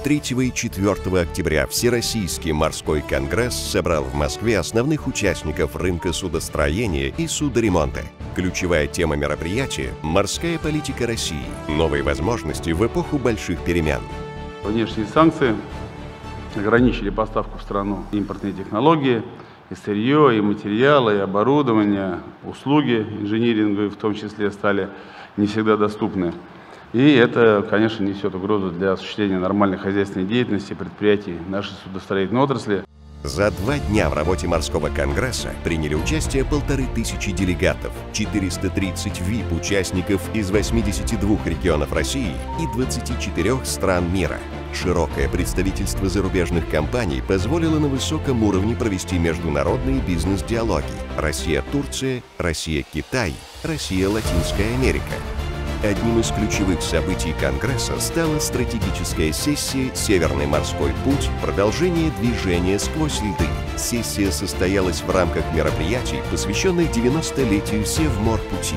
3 и 4 октября Всероссийский морской конгресс собрал в Москве основных участников рынка судостроения и судоремонта. Ключевая тема мероприятия – морская политика России, новые возможности в эпоху больших перемен. Внешние санкции ограничили поставку в страну импортные технологии, и сырье, и материалы, и оборудование, услуги инжиниринговые в том числе стали не всегда доступны. И это, конечно, несет угрозу для осуществления нормальной хозяйственной деятельности предприятий нашей судостроительной отрасли. За 2 дня в работе морского конгресса приняли участие 1500 делегатов, 430 ВИП-участников из 82 регионов России и 24 стран мира. Широкое представительство зарубежных компаний позволило на высоком уровне провести международные бизнес-диалоги Россия-Турция, Россия-Китай, Россия-Латинская Америка. Одним из ключевых событий Конгресса стала стратегическая сессия «Северный морской путь. Продолжение движения сквозь льды». Сессия состоялась в рамках мероприятий, посвященных 90-летию Севморпути.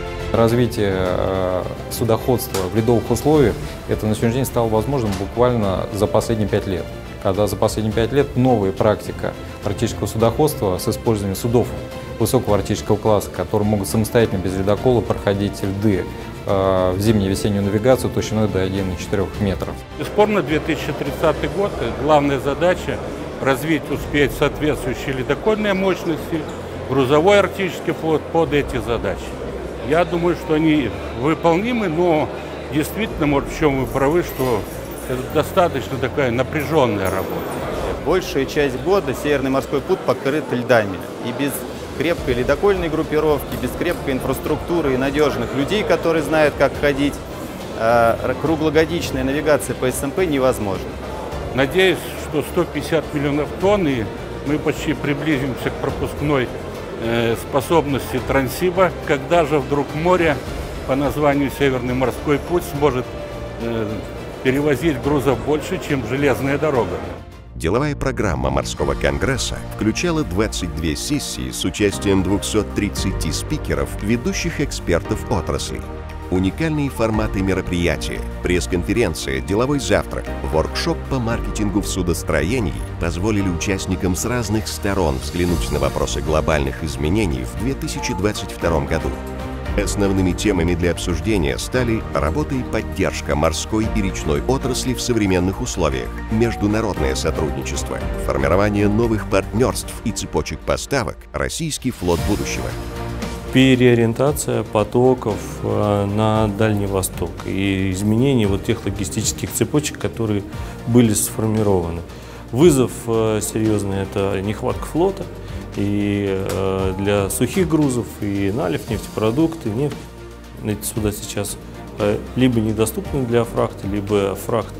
Развитие судоходства в ледовых условиях это на сегодняшний день стало возможным буквально за последние 5 лет. Когда за последние 5 лет новая практика арктического судоходства с использованием судов высокого арктического класса, которые могут самостоятельно без ледокола проходить льды в зимнюю и весеннюю навигацию толщиной до 1,4 метров. Бесспорно, 2030 год – главная задача развить, успеть соответствующие ледокольные мощности, грузовой арктический флот под эти задачи. Я думаю, что они выполнимы, но действительно, может, в чем вы правы, что это достаточно такая напряженная работа. Большая часть года Северный морской путь покрыт льдами. И без крепкой ледокольной группировки, без крепкой инфраструктуры и надежных людей, которые знают, как ходить, круглогодичная навигация по СМП невозможна. Надеюсь, что 150 миллионов тонн, и мы почти приблизимся к пропускной способности Транссиба, когда же вдруг море по названию Северный морской путь сможет перевозить грузов больше, чем железная дорога. Деловая программа морского конгресса включала 22 сессии с участием 230 спикеров, ведущих экспертов отрасли. Уникальные форматы мероприятия, пресс-конференция, деловой завтрак, воркшоп по маркетингу в судостроении позволили участникам с разных сторон взглянуть на вопросы глобальных изменений в 2022 году. Основными темами для обсуждения стали работа и поддержка морской и речной отрасли в современных условиях, международное сотрудничество, формирование новых партнерств и цепочек поставок, российский флот будущего. Переориентация потоков на Дальний Восток и изменение вот тех логистических цепочек, которые были сформированы. Вызов серьезный – это нехватка флота. И для сухих грузов, и налив, нефтепродукты, нефть. Эти суда сейчас либо недоступны для фрахта, либо фрахт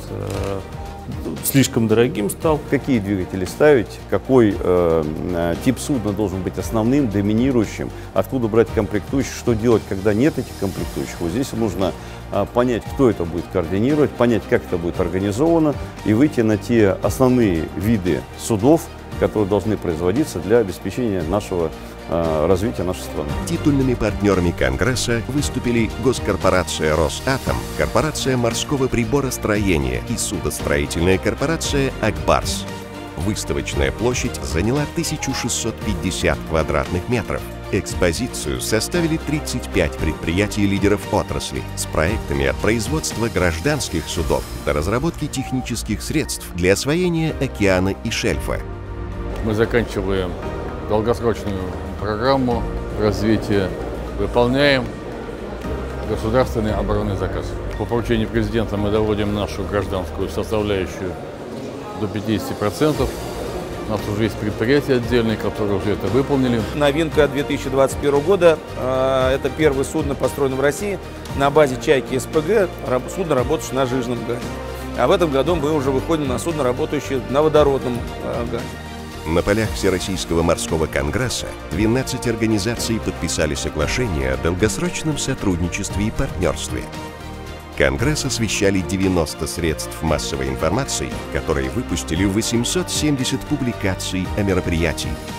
слишком дорогим стал. Какие двигатели ставить, какой тип судна должен быть основным, доминирующим, откуда брать комплектующие, что делать, когда нет этих комплектующих. Вот здесь нужно понять, кто это будет координировать, понять, как это будет организовано, и выйти на те основные виды судов, которые должны производиться для обеспечения нашего развития нашей страны. Титульными партнерами Конгресса выступили госкорпорация «Росатом», корпорация морского приборостроения и судостроительная корпорация «Акбарс». Выставочная площадь заняла 1650 квадратных метров. Экспозицию составили 35 предприятий-лидеров отрасли с проектами от производства гражданских судов до разработки технических средств для освоения океана и шельфа. Мы заканчиваем долгосрочную программу развития, выполняем государственный оборонный заказ. По поручению президента мы доводим нашу гражданскую составляющую до 50%. У нас уже есть предприятия отдельные, которые уже это выполнили. Новинка 2021 года – это первое судно, построенное в России на базе «Чайки» СПГ, судно, работающее на жиженном газе. А в этом году мы уже выходим на судно, работающее на водородном газе. На полях Всероссийского морского конгресса 12 организаций подписали соглашение о долгосрочном сотрудничестве и партнерстве. Конгресс освещали 90 средств массовой информации, которые выпустили 870 публикаций о мероприятии.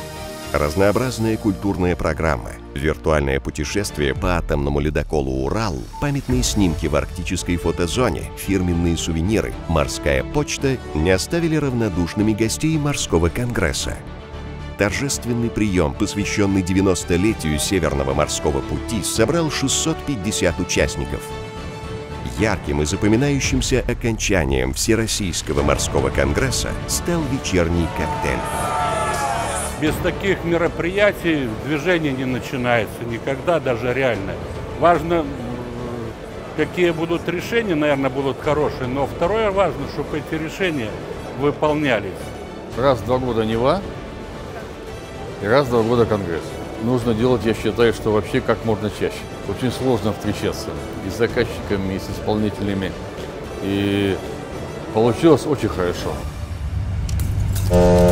Разнообразная культурная программа, виртуальное путешествие по атомному ледоколу «Урал», памятные снимки в арктической фотозоне, фирменные сувениры, морская почта не оставили равнодушными гостей морского конгресса. Торжественный прием, посвященный 90-летию Северного морского пути, собрал 650 участников. Ярким и запоминающимся окончанием Всероссийского морского конгресса стал вечерний коктейль. Без таких мероприятий движение не начинается никогда, даже реально. Важно, какие будут решения, наверное, будут хорошие, но второе важно, чтобы эти решения выполнялись. Раз в 2 года Нева и раз в 2 года Конгресс. Нужно делать, я считаю, что вообще как можно чаще. Очень сложно встречаться и с заказчиками, и с исполнителями. И получилось очень хорошо.